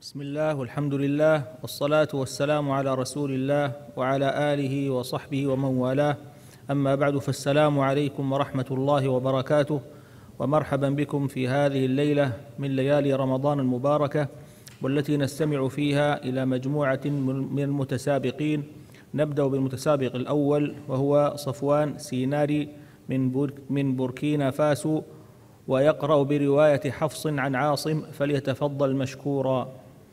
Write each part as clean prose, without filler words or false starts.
بسم الله والحمد لله والصلاة والسلام على رسول الله وعلى آله وصحبه ومن والاه. أما بعد، فالسلام عليكم ورحمة الله وبركاته، ومرحبا بكم في هذه الليلة من ليالي رمضان المباركة، والتي نستمع فيها إلى مجموعة من المتسابقين. نبدأ بالمتسابق الأول، وهو صفوان سيناري من بوركينا فاسو، ويقرأ برواية حفص عن عاصم، فليتفضل مشكورا.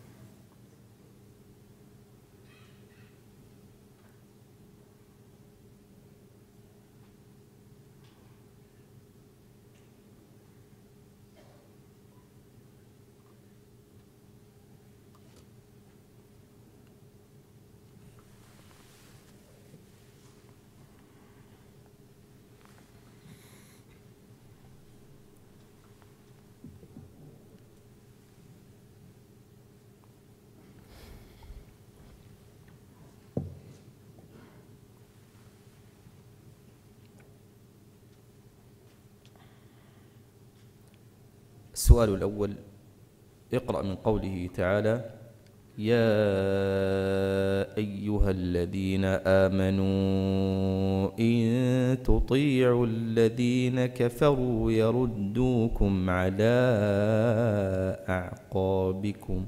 السؤال الأول: اقرأ من قوله تعالى: يا أيها الذين آمنوا إن تطيعوا الذين كفروا يردوكم على أعقابكم.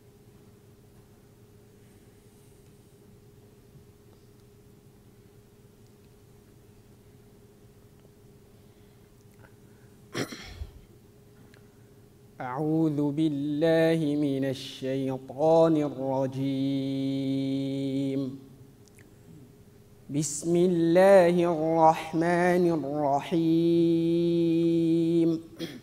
أعوذ بالله من الشيطان الرجيم. بسم الله الرحمن الرحيم.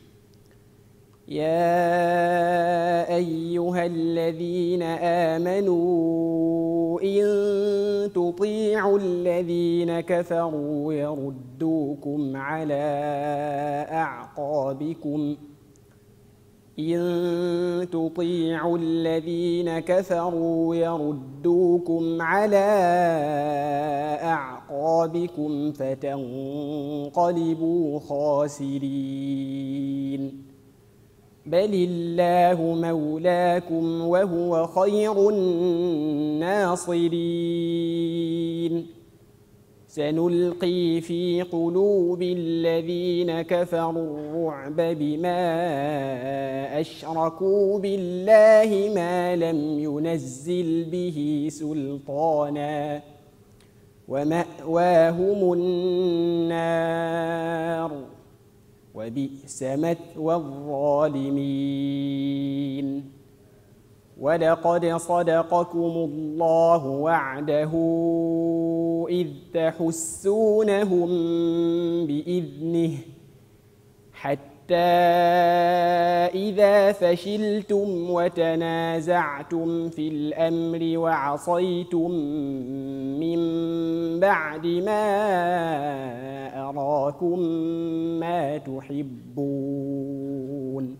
يا أيها الذين آمنوا إن تطيعوا الذين كفروا يردوكم على أعقابكم. إن تطيعوا الذين كفروا يردوكم على أعقابكم فتنقلبوا خاسرين. بل الله مولاكم وهو خير الناصرين. سنلقي في قلوب الذين كفروا الرعب بما أشركوا بالله ما لم ينزل به سلطانا، ومأواهم النار، وبئس مثوى الظالمين. ولقد صدقكم الله وعده إذ تحسونهم بإذنه، حتى إذا فشلتم وتنازعتم في الأمر وعصيتم من بعد ما أراكم ما تحبون،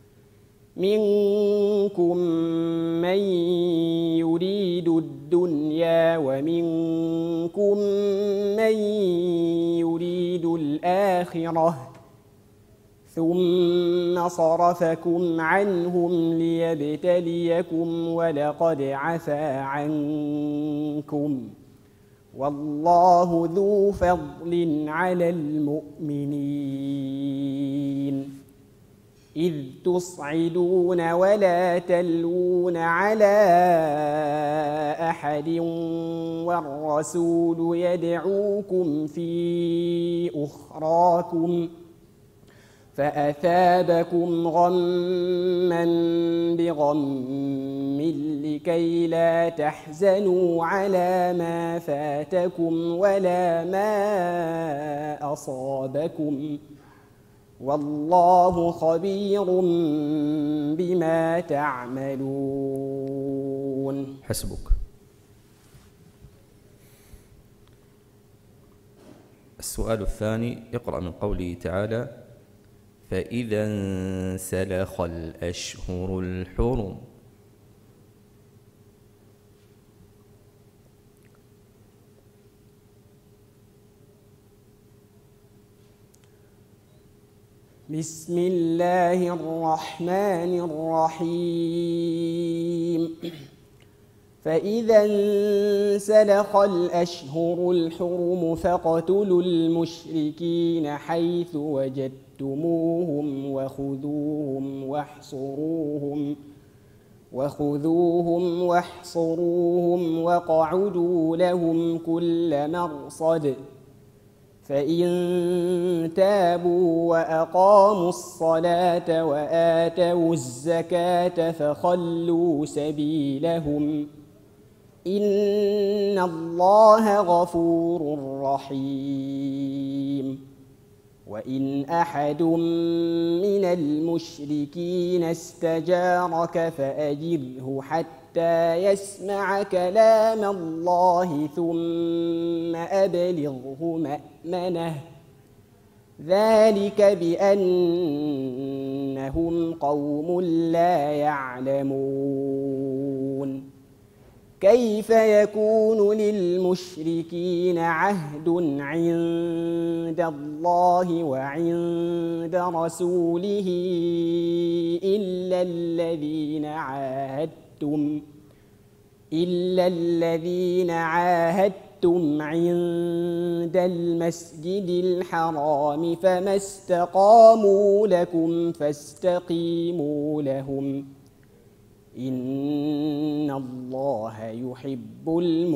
منكم من يريد الدنيا ومنكم من يريد الآخرة، ثم صرفكم عنهم ليبتليكم ولقد عفا عنكم، والله ذو فضل على المؤمنين. إذ تصعدون ولا تلوون على أحد والرسول يدعوكم في أخراكم فأثابكم غما بغم لكي لا تحزنوا على ما فاتكم ولا ما أصابكم، والله خبير بما تعملون. حسبك. السؤال الثاني: اقرأ من قوله تعالى: فإذا انسلخ الأشهر الحرم. بسم الله الرحمن الرحيم. الرجيم فإذا انسلخ الأشهر الحرم فاقتلوا المشركين حيث وجدتموهم وخذوهم واحصروهم واقعدوا لهم كل مرصد فإن تابوا وأقاموا الصلاة وآتوا الزكاة فخلوا سبيلهم إن الله غفور رحيم وإن أحد من المشركين استجارك فأجره حتى يسمع كلام الله ثم أبلغه مأمنه ذلك بأنهم قوم لا يعلمون كيف يكون للمشركين عهد عند الله وعند رسوله إلا الذين عاهدتم عند المسجد الحرام فما استقاموا لكم فاستقيموا لهم إن الله يحب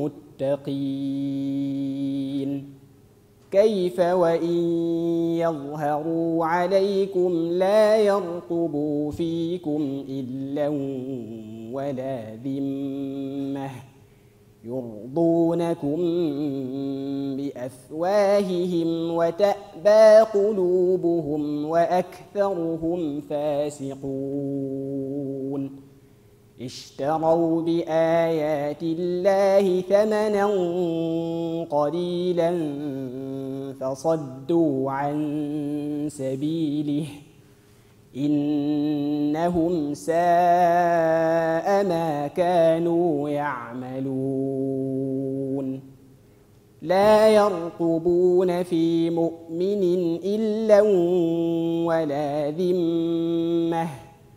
المتقين كيف وإن يظهروا عليكم لا يرقبوا فيكم إلا ولا ذمة يرضونكم بأفواههم وتأبى قلوبهم وأكثرهم فاسقون اشتروا بآيات الله ثمنا قليلا فصدوا عن سبيله إنهم ساء ما كانوا يعملون لا يرقبون في مؤمن إلا ولا ذمة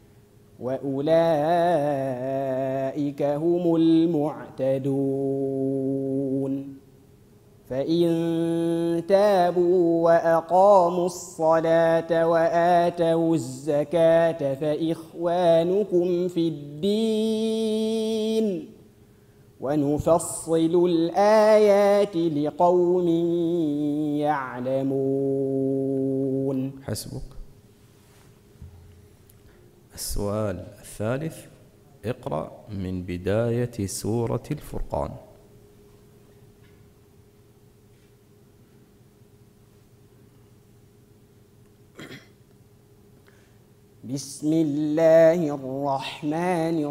وأولئك هم المعتدون فإن تابوا وأقاموا الصلاة وآتوا الزكاة فإخوانكم في الدين ونفصل الآيات لقوم يعلمون. حسبك. السؤال الثالث: اقرأ من بداية سورة الفرقان. بسم الله الرحمن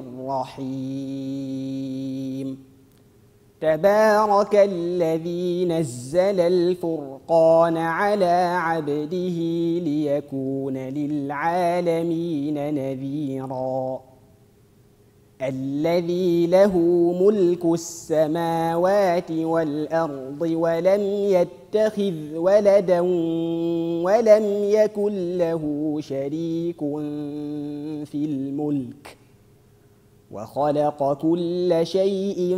الرحيم تبارك الذي نزل الفرقان على عبده ليكون للعالمين نذيرا الذي له ملك السماوات والأرض ولم يتخذ ولدا ولم يكن له شريك في الملك وخلق كل شيء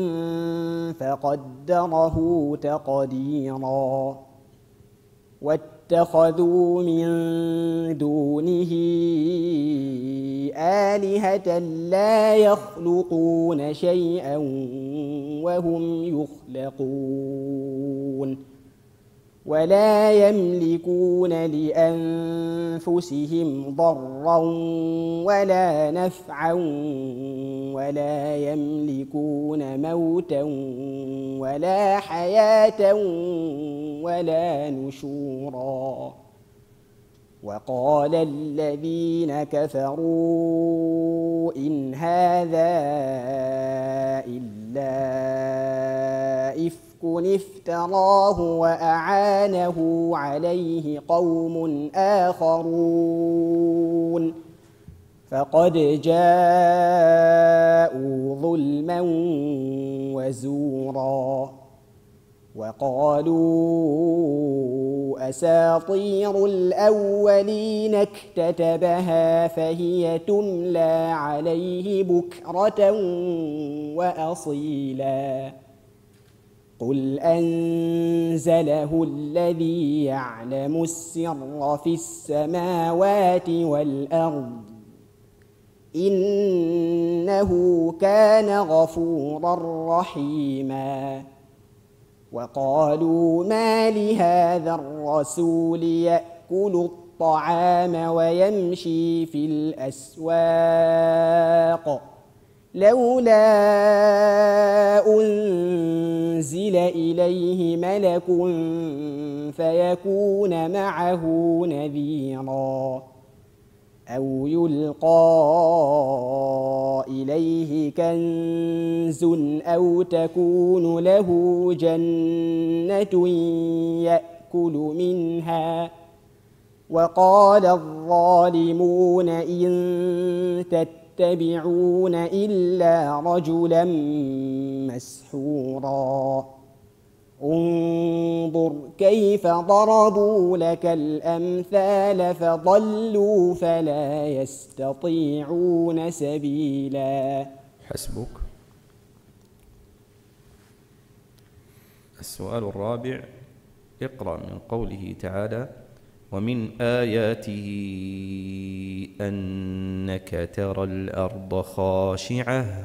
فقدره تقديرا واتخذوا من دونه آلهة لا يخلقون شيئا وهم يخلقون ولا يملكون لأنفسهم ضرا ولا نفعا ولا يملكون موتا ولا حياة ولا نشورا وقال الذين كفروا إن هذا إلا إفك افتراه وأعانه عليه قوم آخرون فقد جاءوا ظلما وزورا وقالوا أساطير الأولين اكتتبها فهي تملى عليه بكرة وأصيلا قل أنزله الذي يعلم السر في السماوات والأرض إنه كان غفورا رحيما وقالوا ما لهذا الرسول يأكل الطعام ويمشي في الأسواق لولا أنزل إليه ملك فيكون معه نذيرا أو يلقى إليه كنز أو تكون له جنة يأكل منها وقال الظالمون إن تتبعون إلا رجلا مسحورا انظر كيف ضربوا لك الأمثال فضلوا فلا يستطيعون سبيلا. حسبك. السؤال الرابع: اقرأ من قوله تعالى: ومن آياته أنك ترى الأرض خاشعة.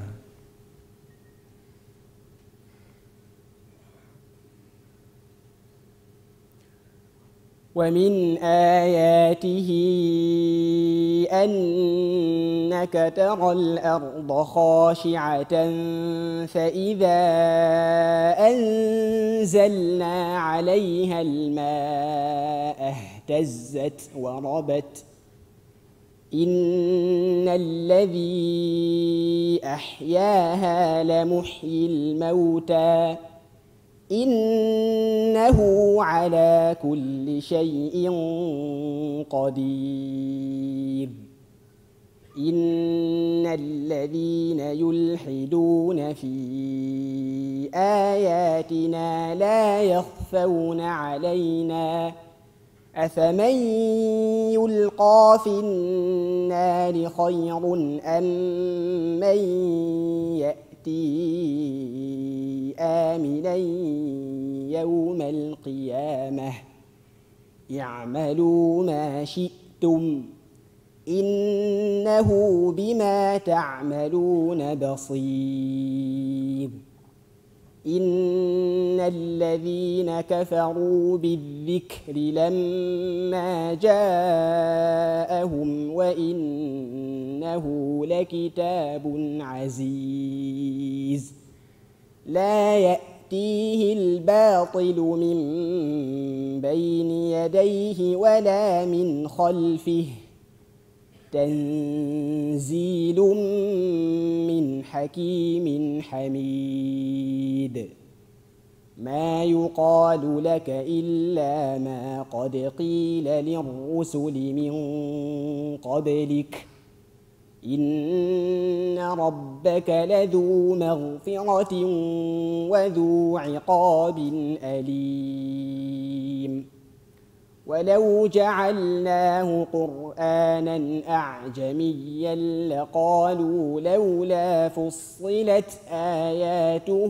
ومن آياته أنك ترى الأرض خاشعة فإذا أنزلنا عليها الماء اهتزت وربت إن الذي أحياها لمحيي الموتى إنه على كل شيء قدير إن الذين يلحدون في آياتنا لا يخفون علينا أفمن يلقى في النار خير أم من يأتي آمنا يوم القيامة اعملوا ما شئتم إنه بما تعملون بصير إن الذين كفروا بالذكر لما جاءهم وإنه لكتاب عزيز لا يأتيه الباطل من بين يديه ولا من خلفه تنزيل من حكيم حميد ما يقال لك إلا ما قد قيل للرسل من قبلك إن ربك لذو مغفرة وذو عقاب أليم ولو جعلناه قرآنا أعجميا لقالوا لولا فصلت آياته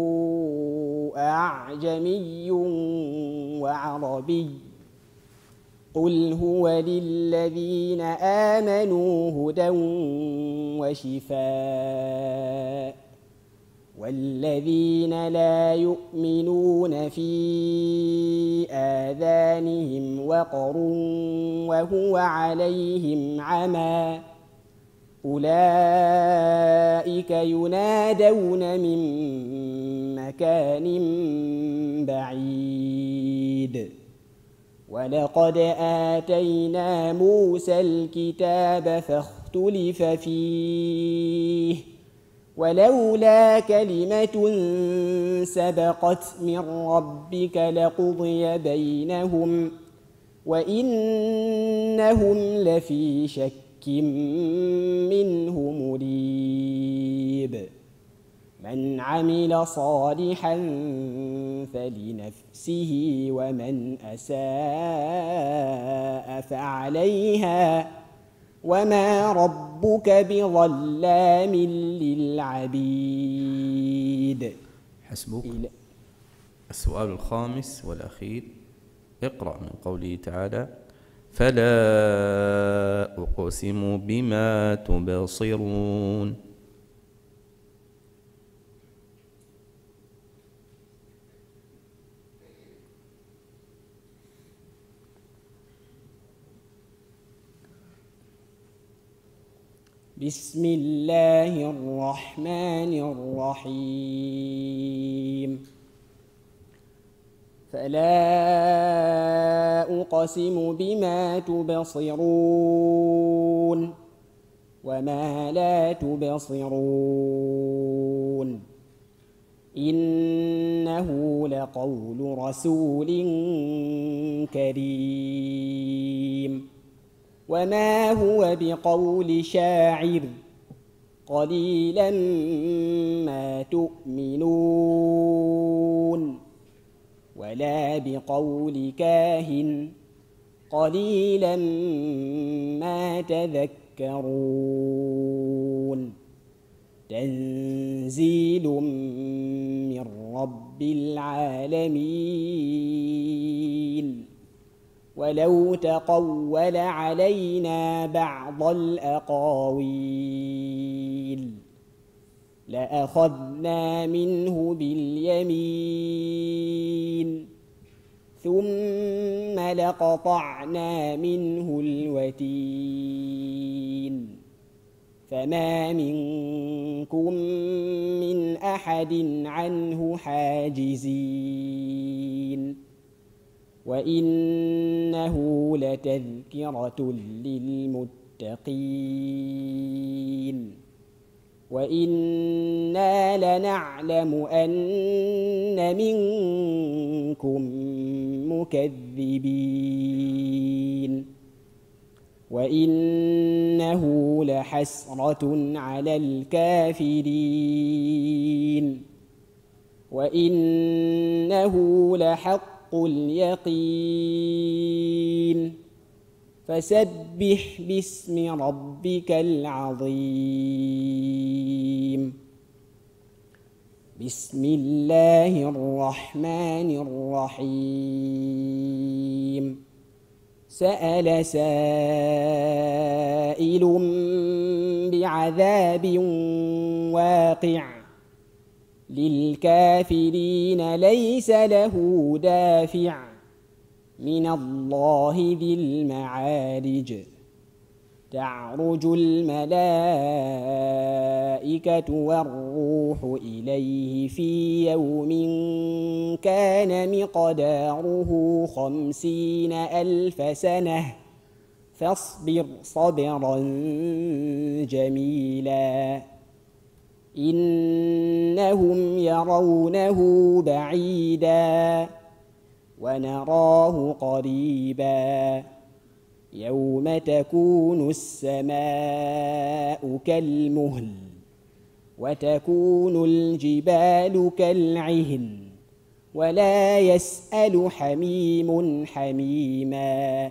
أعجمي وعربي قل هو للذين آمنوا هدى وشفاء والذين لا يؤمنون في آذانهم وقر وهو عليهم عمى أولئك ينادون من مكان بعيد ولقد آتينا موسى الكتاب فاختلف فيه ولولا كلمة سبقت من ربك لقضي بينهم وإنهم لفي شك منه مريب من عمل صالحا فلنفسه ومن أساء فعليها وما ربك بظلام للعبيد. حسبك. السؤال الخامس والأخير، اقرأ من قوله تعالى: فلا أقسم بما تبصرون. بسم الله الرحمن الرحيم. فلا أقسم بما تبصرون وما لا تبصرون إنه لقول رسول كريم وما هو بقول شاعر قليلا ما تؤمنون ولا بقول كاهن قليلا ما تذكرون تنزيل من رب العالمين ولو تقول علينا بعض الأقاويل لأخذنا منه باليمين ثم لقطعنا منه الوتين فما منكم من أحد عنه حاجزين وإنه لتذكرة للمتقين وإنا لنعلم أن منكم مكذبين وإنه لحسرة على الكافرين وإنه لحق اليقين فسبح باسم ربك العظيم. بسم الله الرحمن الرحيم. سأل سائل بعذاب واقع للكافرين ليس له دافع من الله ذي المعارج تعرج الملائكة والروح إليه في يوم كان مقداره 50,000 سنة فاصبر صبرا جميلا إنهم يرونه بعيدا ونراه قريبا يوم تكون السماء كالمهل وتكون الجبال كالعهن ولا يسأل حميم حميما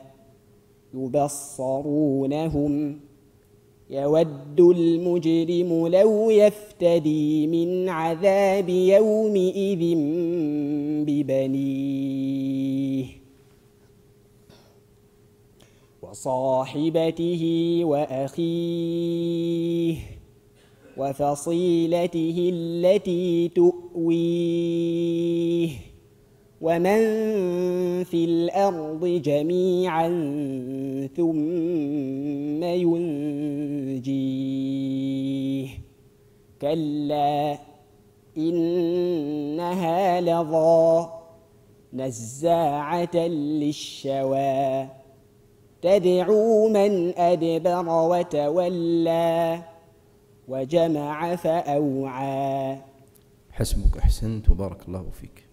يبصرونهم يود المجرم لو يفتدي من عذاب يومئذ ببنيه وصاحبته وأخيه وفصيلته التي تؤويه ومن في الأرض جميعا ثم ينجيه كلا إنها لظى نزاعة للشوى تدعو من أدبر وتولى وجمع فأوعى. حسبك، أحسنت وبارك الله فيك.